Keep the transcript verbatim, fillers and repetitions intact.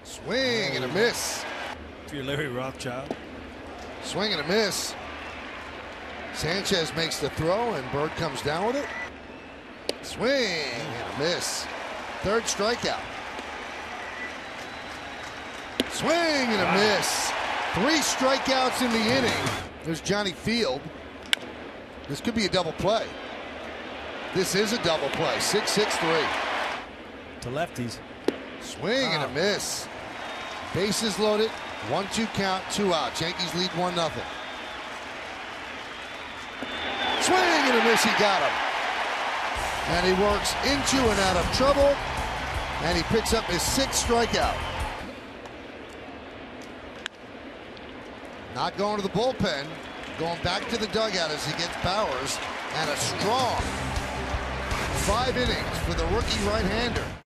Swing and a miss. If you're Larry Rothschild. Swing and a miss. Sanchez makes the throw and Bird comes down with it. Swing and a miss. Third strikeout. Swing and a miss. Three strikeouts in the inning. There's Johnny Field. This could be a double play. This is a double play. six six three. To lefties. Swing and a miss. Bases loaded. one two count, two outs. Yankees lead one nothing. Swing and a miss. He got him. And he works into and out of trouble. And he picks up his sixth strikeout. Not going to the bullpen. Going back to the dugout as he gets Bowers. And a strong five innings for the rookie right-hander.